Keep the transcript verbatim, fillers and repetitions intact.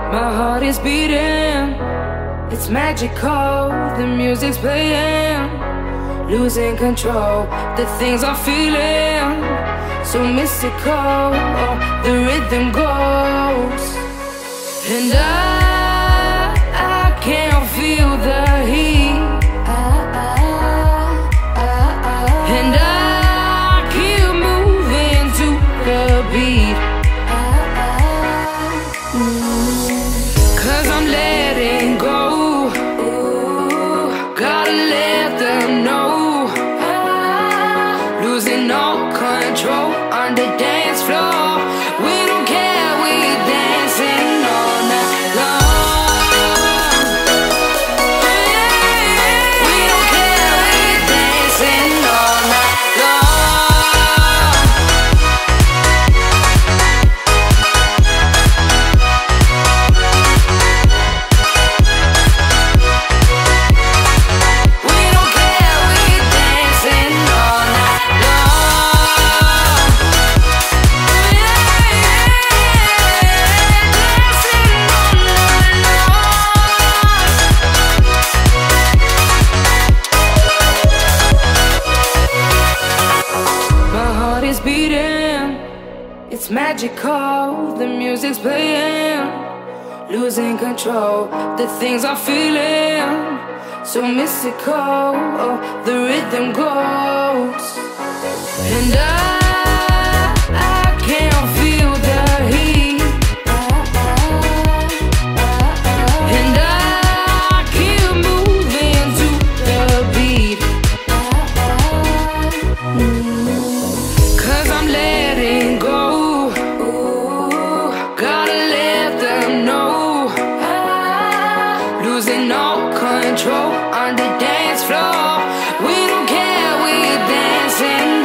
My heart is beating, it's magical. The music's playing, losing control. The things I'm feeling, so mystical. Oh, the rhythm goes, and I, I can't feel the heat. And I keep moving to the beat. Cause I'm letting go. Gotta let them know. Losing all control on the dance floor. We don't care, we dancing all night long. We don't care, we dancing all night long. We don't care, we dancing all night long. Dancing all night long. My heart is beating, it's magical. The music's playing, losing control. The things I'm feeling, so mystical. Oh, the rhythm goes, and I, I can't feel the heat. And I keep moving to the beat. Cause I'm letting go. Gotta let them know. Losing all control on the dance floor. We don't care, we dancing